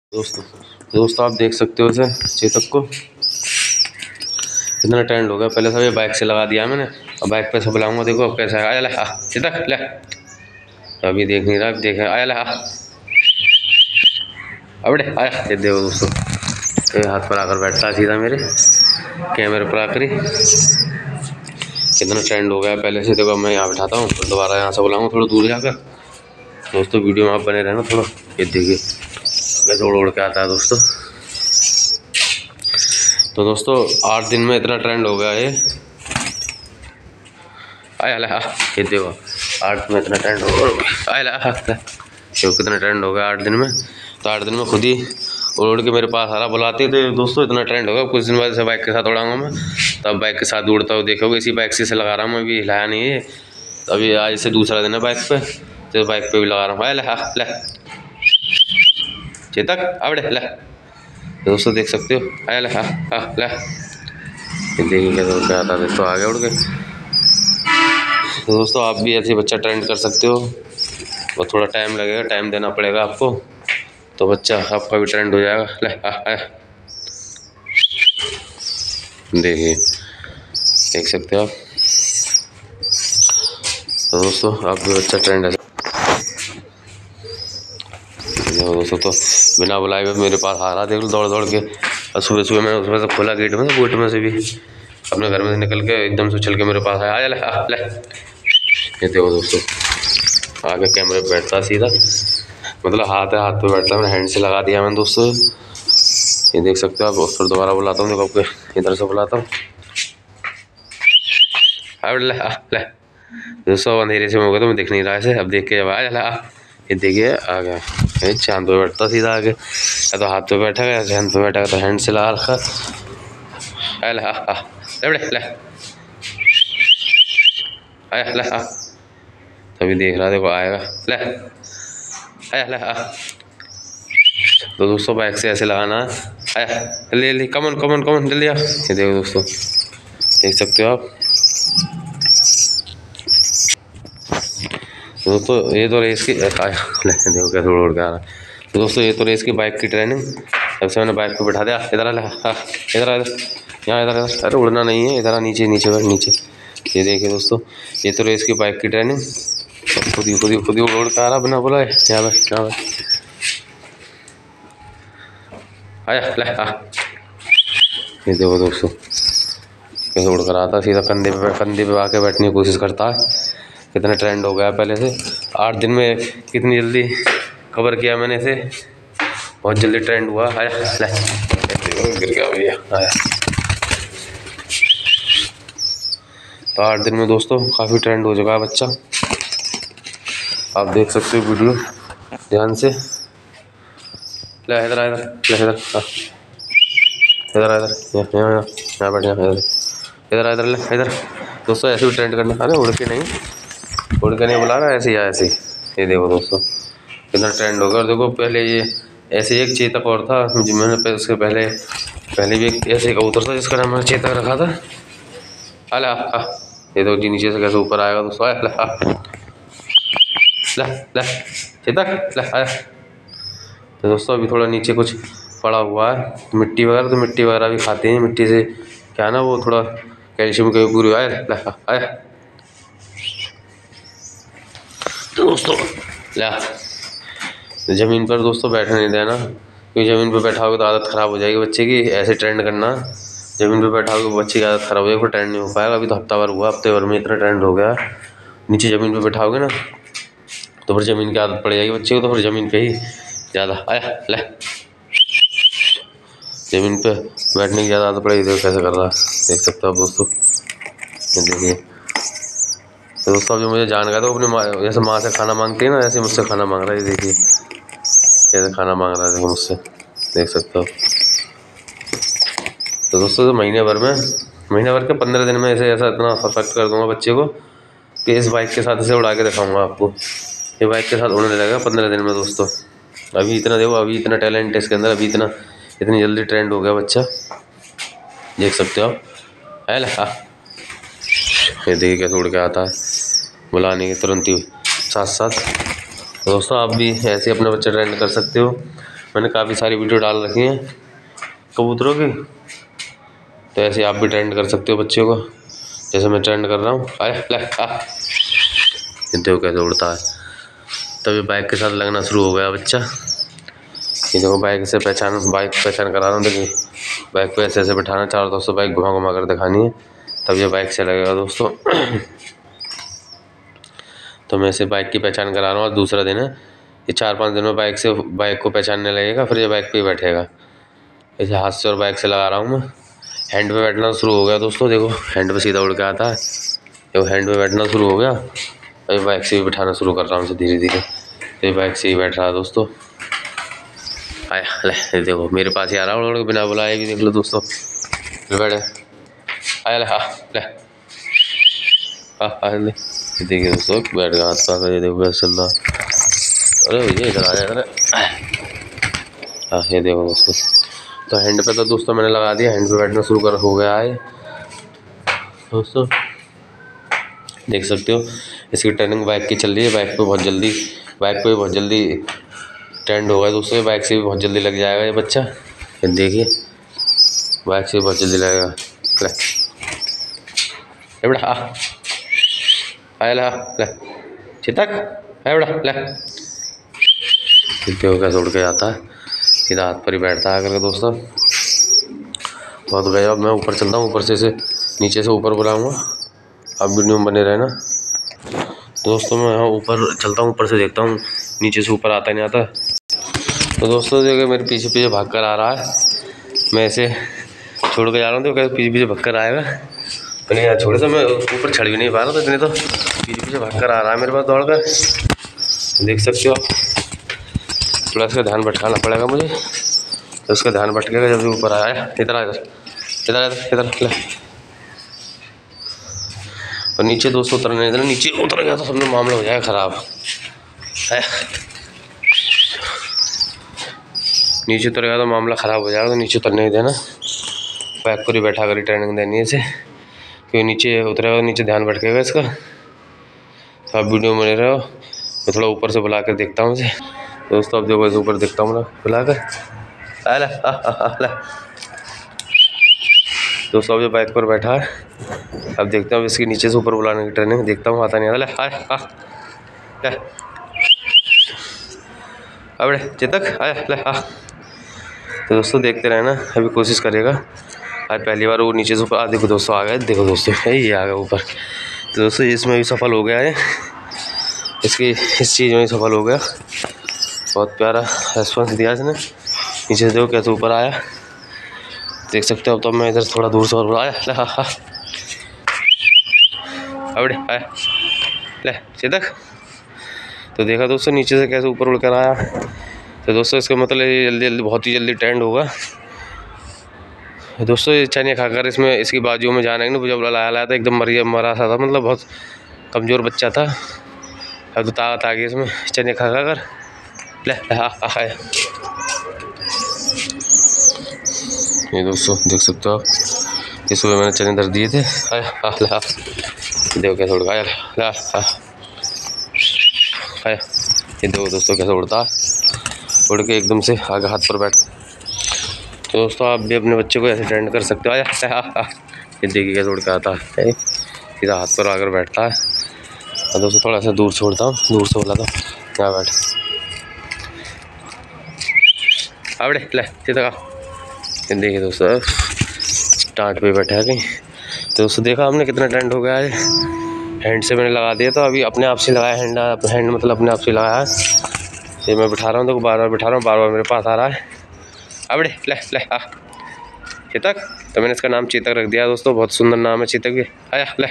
दोस्तों आप देख सकते हो इसे चेतक को इतना ट्रेंड हो गया। पहले सब ये बाइक से लगा दिया मैंने, अब बाइक पे से बुलाऊंगा। देखो अब कैसा है। आया ले चेतक ले, अभी देख नहीं रहा, देख आया ले अबड़े आया। ये देखो दोस्तों, ये हाथ पर आकर बैठता है सीधा मेरे कैमरे पर आकर ही। कितना ट्रेंड हो गया पहले से। देखो मैं यहाँ बैठाता हूँ, फिर दोबारा यहाँ से बुलाऊंगा थोड़ा दूर जाकर। दोस्तों वीडियो में आप बने रहना थोड़ा। ये देखिए कैसे उड़ उड़ के आता है दोस्तों। तो दोस्तों 8 दिन में इतना ट्रेंड हो गया ये। आया ला ये देखो 8 में इतना ट्रेंड हो गया। आया ला देखो कितना ट्रेंड हो गया 8 दिन में। तो 8 दिन में खुद ही उड़ उड़ के मेरे पास आ रहा, बुलाते थे दोस्तों। इतना ट्रेंड होगा। कुछ दिन बाद से बाइक के साथ उड़ाऊंगा मैं, तब बाइक के साथ उड़ता हुआ देखोगे। इसी बाइक से लगा रहा हूँ मैं, अभी हिलाया नहीं है। अभी आज से दूसरा दिन है बाइक पे, तो बाइक पे भी लगा रहा हूँ। आया ले चेतक आवड़े ले, दोस्तों देख सकते हो। आया ले ले, देखिए कैसे आता है दोस्तों आगे उड़ के। तो दोस्तों आप भी ऐसे बच्चा ट्रेंड कर सकते हो, और थोड़ा टाइम लगेगा, टाइम देना पड़ेगा आपको, तो बच्चा आपका भी ट्रेंड हो जाएगा। ले देखिए देख सकते हो आप। तो दोस्तों आप भी बच्चा ट्रेंड है दोस्तों। तो बिना बुलाए हुए मेरे पास आ रहा, देख लो दौड़ दौड़ के। और सुबह सुबह मैंने उसमें से खोला गेट में से भी, अपने घर में से निकल के एकदम से चल के मेरे पास आया। ले ये देखो दोस्तों, आगे कैमरे पे बैठता सीधा, मतलब हाथ है, हाथ पे बैठता है। मैंने हैंड से लगा दिया मैंने दोस्तों, ये देख सकते हो आप। फिर दोबारा बुलाता हूँ, देखो आपको इधर से बुलाता हूँ। ले दोस्तों अंधेरे से हो गया तो मैं दिख नहीं रहा ऐसे। अब देख के जब आया ये देखिए आ गया। ये चांद पे बैठता सीधा आगे, या तो हाथ पे बैठा गया, हैंड पे बैठा गया तो हैंड से लगा रखा। ले आया ले तभी देख रहा, देखो आएगा। ले आया तो दोस्तों बाइक से ऐसे लगाना है। आया ले कमन जल्दी आ। ये देखो दोस्तों देख सकते हो आप। दोस्तों ये तो रेस की देखो कैसे उड़ के आ रहा है। तो दोस्तों ये तो रेस की बाइक की ट्रेनिंग। तब से मैंने बाइक को बैठा दिया। इधर आ इधर यहाँ इधर। अरे उड़ना नहीं है, इधर नीचे नीचे। ये देखिए दोस्तों, ये तो रेस की बाइक की ट्रेनिंग। खुद ही उड़ के आ रहा बिना बुलाए। यहाँ पे आया ले ये देखो दोस्तों कैसे उड़ कर आता, सीधा कंधे पे आके बैठने की कोशिश करता है। कितना ट्रेंड हो गया पहले से। 8 दिन में कितनी जल्दी कवर किया मैंने इसे, बहुत जल्दी ट्रेंड हुआ। आया ले गिर गया भैया। आया तो 8 दिन में दोस्तों काफ़ी ट्रेंड हो चुका है बच्चा। आप देख सकते हो वीडियो ध्यान से। ले इधर यहाँ बैठ इधर ले इधर। दोस्तों ऐसे भी ट्रेंड करना। अरे उड़ के नहीं बुला रहा, ऐसे ही। ये देखो दोस्तों कितना ट्रेंड होगा। देखो पहले ये ऐसे एक चेतक और था, मैंने उसके पहले भी एक ऐसे कबूतर था जिसका नाम मैंने चेतक रखा था। अला ये तो जी नीचे से कैसे ऊपर आएगा दोस्तों। ले चेतक ले आया। तो दोस्तों अभी थोड़ा नीचे कुछ पड़ा हुआ है मिट्टी वगैरह, तो मिट्टी वगैरह भी खाते हैं। मिट्टी से क्या है ना, वो थोड़ा कैल्शियम के पूरी आया। तो दोस्तों ले ज़मीन पर दोस्तों बैठने नहीं देना, क्योंकि ज़मीन पर बैठा होगा तो आदत ख़राब हो जाएगी बच्चे की। ऐसे ट्रेंड करना, ज़मीन पर बैठा होगा बच्चे की आदत ख़राब हो जाएगी, फिर ट्रेंड नहीं हो पाएगा। अभी तो हफ्ता भर हुआ, हफ्ते भर में इतना ट्रेंड हो गया। नीचे ज़मीन पर बैठाओगे ना तो फिर ज़मीन की आदत पड़ जाएगी बच्चे को, तो फिर ज़मीन पे ही ज़्यादा। आया ले ज़मीन पे बैठने की ज़्यादा आदत पड़ेगी। देखो कैसे कर रहा है, देख सकते हो आप दोस्तों। ये देखिए तो दोस्तों जो मुझे जान गया तो अपनी माँ, जैसे माँ से खाना मांगती है ना, ऐसे मुझसे खाना मांग रहा है। ये देखिए कैसे खाना मांग रहा है, देखो मुझसे, देख सकते हो। तो दोस्तों तो महीने भर के 15 दिन में ऐसा इतना परफेक्ट कर दूंगा बच्चे को कि इस बाइक के साथ इसे उड़ा के दिखाऊंगा आपको। ये बाइक के साथ उड़ने लगेगा 15 दिन में दोस्तों। अभी इतना देखो, अभी इतना टैलेंट है इसके अंदर, अभी इतनी जल्दी ट्रेंड हो गया बच्चा, देख सकते हो आप। है ना ये देखिए कैसे उड़ के आता है बुलाने के तुरंत ही साथ। दोस्तों आप भी ऐसे अपने बच्चे ट्रेंड कर सकते हो। मैंने काफ़ी सारी वीडियो डाल रखी हैं कबूतरों की, तो ऐसे आप भी ट्रेंड कर सकते हो बच्चों को, जैसे मैं ट्रेंड कर रहा हूँ। आया ले देखो कैसे उड़ता है। तभी बाइक के साथ लगना शुरू हो गया बच्चा। ये देखो बाइक पहचान करा रहा हूँ। देखिए बाइक पे ऐसे बैठाना, चारों दोस्तों बाइक घुमा घुमा कर दिखानी है, तब ये बाइक से लगेगा दोस्तों। तो मैं इसे बाइक की पहचान करा रहा हूँ। आज दूसरा दिन है, ये 4-5 दिन में बाइक को पहचानने लगेगा, फिर ये बाइक पे ही बैठेगा। इसे हाथ से और बाइक से लगा रहा हूँ मैं। हैंड पे बैठना शुरू हो गया दोस्तों। देखो हैंड पे सीधा उड़ के आता है, देखो हैंड पे बैठना शुरू हो गया। अभी बाइक से भी बैठाना शुरू कर रहा हूँ धीरे धीरे, तो बाइक से ही बैठ रहा है दोस्तों। आया ले देखो मेरे पास ही आ रहा हूँ बिना बुलाए भी, देख लो दोस्तों। बैठे आया ले ले ले, देखिए दोस्तों बैठ गया हाथ पास। ये देखो कैसे चल रहा। अरे भैया इधर आ जाए। अरे ये देखो दोस्तों, तो हैंड पे तो दोस्तों मैंने लगा दिया, हैंड पे बैठना शुरू हो गया है दोस्तों। देख सकते हो इसकी ट्रेनिंग बाइक की चल रही है। बाइक पे बहुत जल्दी ट्रेंड होगा दोस्तों। बाइक से भी बहुत जल्दी लग जाएगा ये बच्चा। देखिए बाइक से बहुत जल्दी लगेगा। ले बेटा आया ले चितक है बेटा ले। देखो कैसे उड़ के आता है, सीधा हाथ पर ही बैठता है करके दोस्तों। बहुत गया। अब मैं ऊपर चलता हूँ, ऊपर से इसे नीचे से ऊपर बुलाऊँगा। आप वीडियो में बने रहना दोस्तों। मैं यहाँ ऊपर चलता हूँ, ऊपर से देखता हूँ नीचे से ऊपर आता नहीं आता। तो दोस्तों देखो मेरे पीछे पीछे भाग कर आ रहा है। मैं इसे छोड़ के जा रहा हूँ, तो कैसे पीछे पीछे भाग कर आएगा। तो नहीं यार छोड़े तो मैं ऊपर चढ़ भी नहीं पा रहा था, इतने तो पीछे पीछे भाग कर आ रहा है मेरे पास दौड़ कर। देख सकते हो थोड़ा इसका ध्यान भटकाना पड़ेगा मुझे, तो उसका ध्यान भटकेगा जब भी ऊपर आया। इधर और नीचे दोस्तों उतरने देना। नीचे उतर गया तो सब मामला हो जाएगा ख़राब है। नीचे उतर गया तो मामला ख़राब हो जाएगा, तो नीचे उतरने ही देना। बैक पर ही बैठा कर ट्रेनिंग देनी है इसे, क्योंकि नीचे उतरेगा नीचे ध्यान भटकेगा इसका। तो आप वीडियो में बने रहो। मैं थोड़ा ऊपर से बुला कर देखता हूँ इसे दोस्तों। अब देखो इसे ऊपर देखता हूँ ना बुला कर। दोस्तों अब ये बाइक पर बैठा है। अब देखते हैं इसकी नीचे से ऊपर बुलाने की ट्रेनिंग देखता हूँ, आता नहीं आता। अबे चेतक आया ले तो दोस्तों देखते रहना, अभी कोशिश करेगा। आज पहली बार वो नीचे से ऊपर देखो दोस्तों आ गए। देखो दोस्तों ये आ गया ऊपर। तो दोस्तों इसमें भी सफल हो गया है, इसकी इस चीज़ में सफल हो गया। बहुत प्यारा रेस्पॉन्स दिया इसने। नीचे से देखो कैसे ऊपर आया, देख सकते हो। अब तो मैं इधर थोड़ा दूर से और आया ले अबे आया ले चेतक। तो देखा दोस्तों नीचे से कैसे ऊपर उड़कर आया। तो दोस्तों इसका मतलब ये जल्दी बहुत ही जल्दी ट्रेंड होगा दोस्तों। ये चने खाकर इसमें इसकी बाजुओं में जाना है ना, जब लाया था एकदम मरा सा था, मतलब बहुत कमज़ोर बच्चा था। अब तो ताकत आ गई इसमें चने खा कर ले आया। ये दोस्तों देख सकते हो आप, इस सुबह मैंने चने धर दिए थे। आया देखो कैसे उड़ आया आया। ये देखो दोस्तों कैसे उड़ता है, उड़ के एकदम से आगे हाथ पर बैठ। तो दोस्तों आप भी अपने बच्चे को ऐसे ट्रेंड कर सकते हो। आया ये देखिए कैसे उड़ के आता है, सीधा हाथ पर आकर बैठता है। और दोस्तों थोड़ा सा दूर छोड़ता हूँ, दूर से बोला था यहाँ बैठ अबड़े ले सीधा का। देखिए दोस्तों टाट पे बैठा है कहीं। तो दोस्तों देखा हमने कितना ट्रेंड हो गया है। हैंड से मैंने लगा दिया, तो अभी अपने आप से लगाया हैंड मतलब अपने आप से लगाया है। ये मैं बिठा रहा हूँ, तो बार बार बिठा रहा हूँ, बार बार मेरे पास आ रहा है। अबड़े ले चेतक। तो मैंने इसका नाम चेतक रख दिया दोस्तों, बहुत सुंदर नाम है चेतक भी। आया ले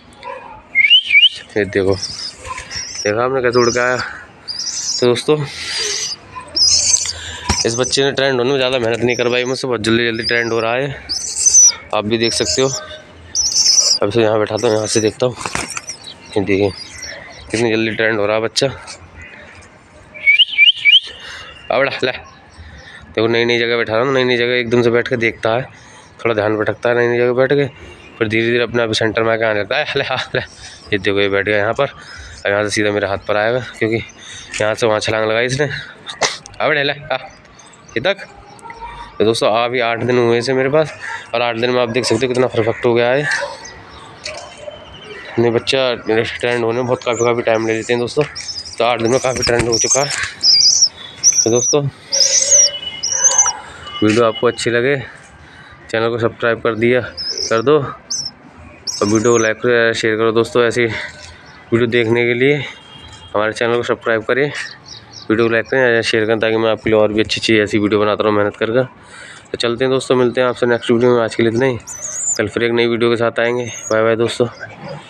ये देखो देखा हमने कैसे उड़ के आया। तो दोस्तों इस बच्चे ने ट्रेंड होने में ज़्यादा मेहनत नहीं करवाई मुझसे, बहुत जल्दी ट्रेंड हो रहा है। आप भी देख सकते हो। अब से यहाँ बैठाता हूँ, यहाँ से देखता हूँ। देखिए कितनी जल्दी ट्रेंड हो रहा है बच्चा। अबड़ा ले देखो नई जगह बैठा रहा हूँ, नई जगह एकदम से बैठ के देखता है, थोड़ा ध्यान भटकता है नई जगह बैठ के, फिर धीरे धीरे अपने आप सेंटर में आके आने लगता है। ले ये देखो ये बैठ गया यहाँ पर। अब यहाँ से सीधा मेरे हाथ पर आएगा, क्योंकि यहाँ से वहाँ छलांग लगाई इसने। अबड़े ले तक। तो दोस्तों अभी 8 दिन हुए से मेरे पास, और 8 दिन में आप देख सकते हो कितना परफेक्ट हो गया है। अपने बच्चा ट्रेंड होने में बहुत काफ़ी टाइम ले लेते हैं दोस्तों, तो 8 दिन में काफ़ी ट्रेंड हो चुका है। तो दोस्तों वीडियो आपको अच्छी लगे चैनल को सब्सक्राइब कर दो, और वीडियो को लाइक करो, शेयर करो दोस्तों। ऐसी वीडियो देखने के लिए हमारे चैनल को सब्सक्राइब करें, वीडियो को लाइक करें, शेयर करें, ताकि मैं आपके लिए और भी अच्छी ऐसी वीडियो बनाता रहूँ मेहनत कर। तो चलते हैं दोस्तों, मिलते हैं आपसे नेक्स्ट वीडियो में। आज के लिए इतना ही, कल फिर एक नई वीडियो के साथ आएंगे। बाय बाय दोस्तों।